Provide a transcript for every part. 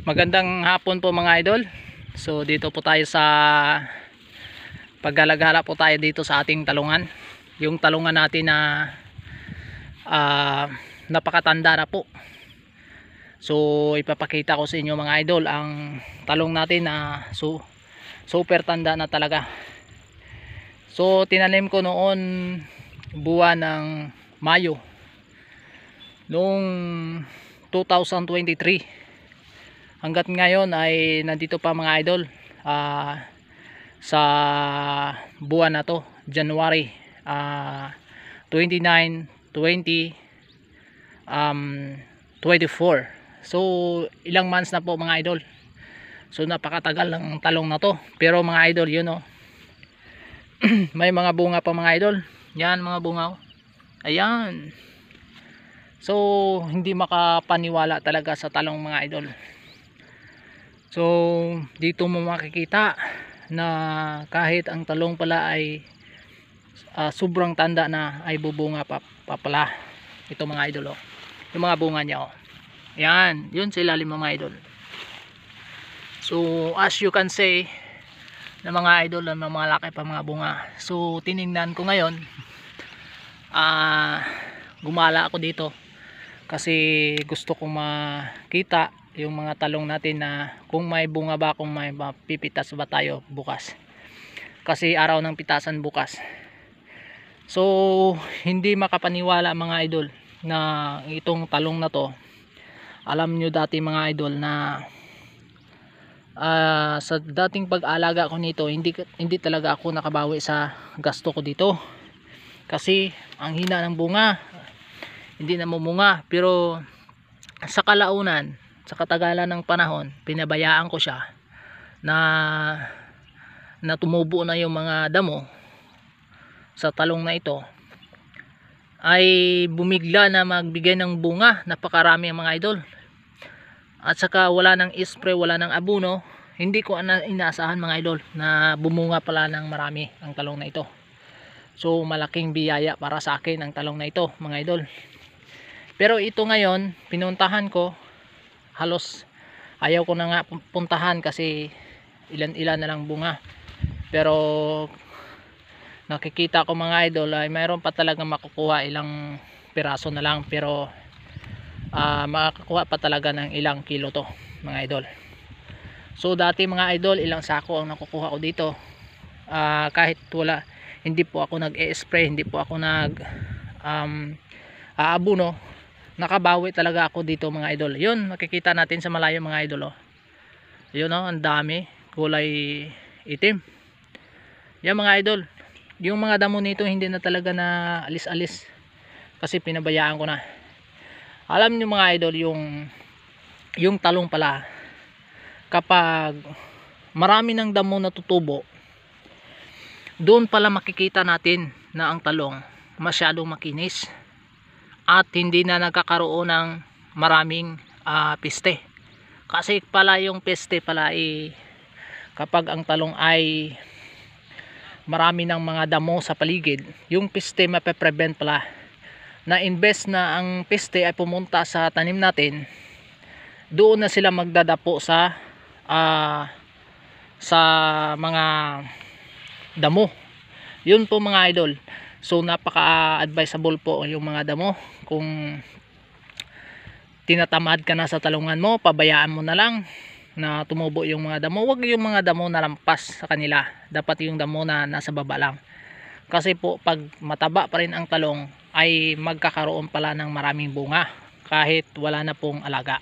Magandang hapon po mga idol. So dito po tayo sa paggalagala po tayo dito sa ating talungan. Yung talungan natin na napakatanda na po. So ipapakita ko sa inyo mga idol ang talong natin na super tanda na talaga. So tinanim ko noon buwan ng Mayo noong 2023. Hanggat ngayon ay nandito pa mga idol sa buwan na to, January 29, 20, 24. So ilang months na po mga idol. So napakatagal ng talong na to. Pero mga idol, yun oh. May mga bunga pa mga idol. Yan mga bunga oh. Ayan. So hindi makapaniwala talaga sa talong mga idol. So dito mo makikita na kahit ang talong pala ay sobrang tanda na, ay bubunga pa pala ito mga idol oh. Yung mga bunga niya oh. Yan, yun sa ilalim mga idol. So as you can say na mga idol, na mga laki pa mga bunga. So tiningnan ko ngayon, gumala ako dito kasi gusto kong makita yung mga talong natin na kung may bunga ba, kung may pipitas ba tayo bukas, kasi araw ng pitasan bukas. So hindi makapaniwala mga idol na itong talong na to, alam nyo dati mga idol na sa dating pag-alaga ko nito, hindi talaga ako nakabawi sa gasto ko dito kasi ang hina ng bunga, hindi namumunga. Pero sa kalaunan, sa katagalan ng panahon, pinabayaan ko siya na tumubo na yung mga damo sa talong na ito, ay bumigla na magbigay ng bunga. Napakarami ang mga idol. At saka wala nang spray, wala nang abono. Hindi ko inaasahan mga idol na bumunga pala ng marami ang talong na ito. So malaking biyaya para sa akin ang talong na ito mga idol. Pero ito ngayon, pinuntahan ko, halos ayaw ko na nga puntahan kasi ilan-ilan na lang bunga. Pero nakikita ko mga idol ay mayroon pa talaga makukuha, ilang piraso na lang, pero makakuha pa talaga ng ilang kilo to mga idol. So dati mga idol, ilang sako ang nakukuha ko dito, kahit wala, hindi po ako nag-e-spray, hindi po ako aabuno, nakabawi talaga ako dito mga idol. Yun, makikita natin sa malayo mga idol oh. Yun oh, ang dami, kulay itim. Yan mga idol, yung mga damo nito hindi na talaga na alis-alis kasi pinabayaan ko na. Alam niyo mga idol, yung talong pala, kapag marami ng damo na tutubo, doon pala makikita natin na ang talong masyadong makinis at hindi na nagkakaroon ng maraming peste. Kasi pala yung peste pala kapag ang talong ay marami ng mga damo sa paligid, yung peste mape-prevent pala na invest na ang peste ay pumunta sa tanim natin, doon na sila magdadapo sa mga damo. Yun po mga idol. So napaka-advisable po yung mga damo. Kung tinatamad ka na sa talungan mo, pabayaan mo na lang na tumubo yung mga damo. Huwag yung mga damo na lampas sa kanila. Dapat yung damo na nasa baba lang. Kasi po pag mataba pa rin ang talong, ay magkakaroon pala ng maraming bunga kahit wala na pong alaga.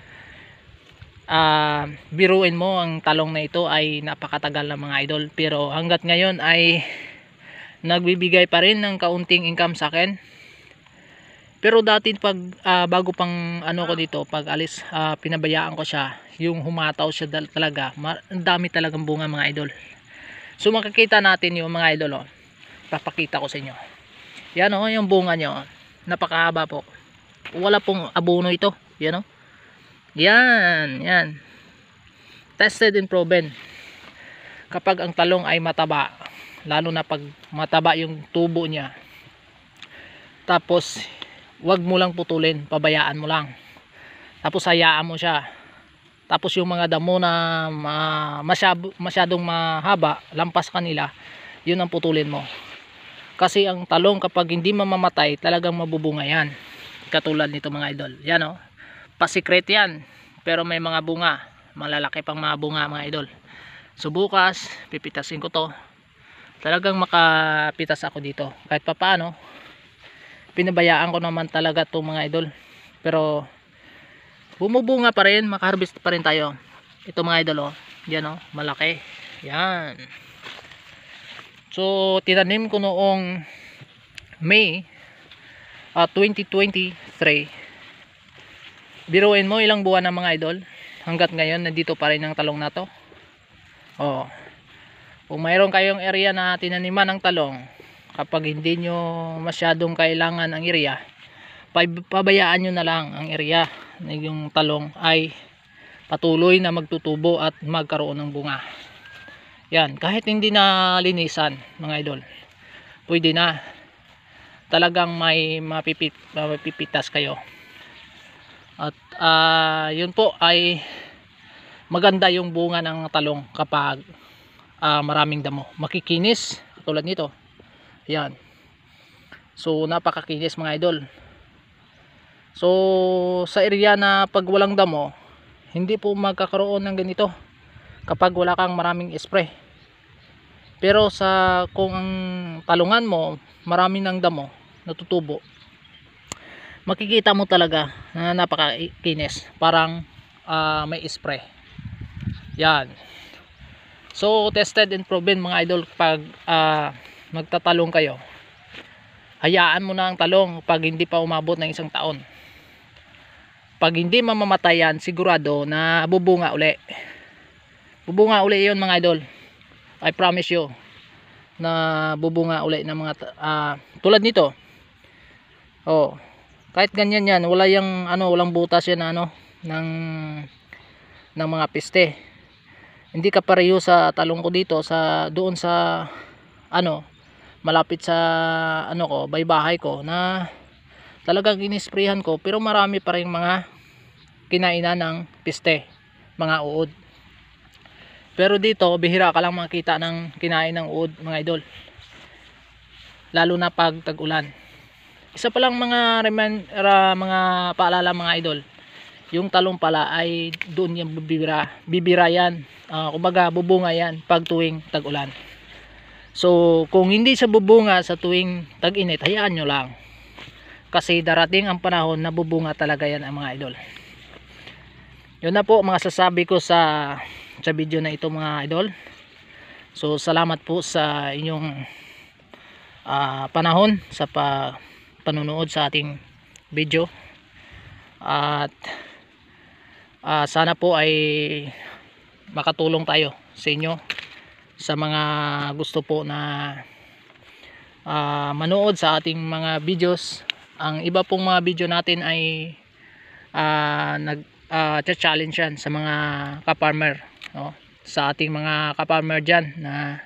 Biruin mo, ang talong na ito ay napakatagal na mga idol, pero hanggat ngayon ay nagbibigay pa rin ng kaunting income sa akin. Pero dati pag bago pang ano ko dito, pag alis, pinabayaan ko siya, yung humataw siya talaga, ang dami talagang bunga mga idol. So makikita natin yung mga idol oh. Papakita ko sa inyo. Yan oh, yung bunga nyo, napakahaba po. Wala pong abono ito. Yan oh. Yan, yan. Tested and proven. Kapag ang talong ay mataba, lalo na pag mataba yung tubo niya, tapos wag mo lang putulin, pabayaan mo lang, tapos hayaan mo siya tapos yung mga damo na masyadong mahaba lampas kanila, yun ang putulin mo. Kasi ang talong kapag hindi mamamatay talagang mabubunga yan, katulad nito mga idol. Yan oh, pasikret yan, pero may mga bunga, malalaki pang mga bunga mga idol. So bukas pipitasin ko to, talagang makapitas ako dito. Kahit papaano pinabayaan ko naman talaga to mga idol, pero bumubunga pa rin, makaharvest pa rin tayo. Ito mga idol oh, yan oh, malaki yan. So tinanim ko noong May 2023. Biruin mo ilang buwan na mga idol, hanggat ngayon nandito pa rin ang talong na to. Oh, kung mayroon kayong area na tinaniman ng talong, kapag hindi nyo masyadong kailangan ang area, pabayaan nyo na lang ang area na yung talong ay patuloy na magtutubo at magkaroon ng bunga. Yan, kahit hindi na linisan mga idol, pwede na, talagang may mapipitas kayo. At yun po ay maganda yung bunga ng talong kapag maraming damo, makikinis tulad nito. Yan, so napakakinis mga idol. So sa area na pag walang damo, hindi po magkakaroon ng ganito kapag wala kang maraming spray. Pero kung ang talungan mo marami ng damo natutubo, makikita mo talaga na napakakinis, parang may spray. Yan, so tested and proven mga idol. Pag magtatalong kayo, hayaan mo na ang talong pag hindi pa umabot ng 1 taon. Pag hindi mamamatay yan, sigurado na bubunga uli. Bubunga uli yun mga idol, I promise you na bubunga uli ng mga tulad nito. Oh, kahit ganyan yan, wala yung walang butas yan ng mga piste. Hindi ka pareho sa talong ko dito doon sa malapit sa bahay ko na talagang inisprehan ko, pero marami pa rin mga kinainan ng piste, mga uod. Pero dito bihira ka lang makita ng kinain ng uod mga idol, lalo na pag tag-ulan. Isa pa lang mga mga paalala mga idol, yung talong pala ay doon yung bibira yan, kumbaga bubunga yan pag tuwing tag-ulan. So kung hindi sa bubunga sa tuwing tag-init, hayaan nyo lang, kasi darating ang panahon na bubunga talaga yan ang mga idol. Yun na po mga sasabi ko sa video na ito mga idol. So salamat po sa inyong panahon sa panunood sa ating video, at sana po ay makatulong tayo sa inyo, sa mga gusto po na manood sa ating mga videos. Ang iba pong mga video natin ay challenge yan sa mga ka-farmer, no? Sa ating mga ka-farmer dyan na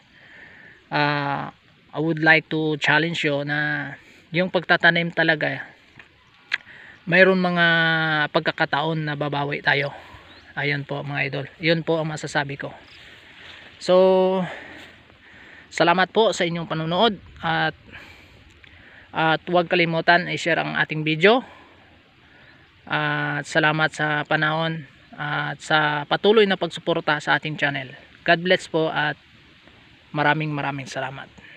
I would like to challenge you na yung pagtatanim talaga, mayroon mga pagkakataon na babawi tayo. Ayun po mga idol, yun po ang masasabi ko. So salamat po sa inyong panonood, at huwag kalimutan i-share ang ating video. At salamat sa panahon at sa patuloy na pagsuporta sa ating channel. God bless po at maraming salamat.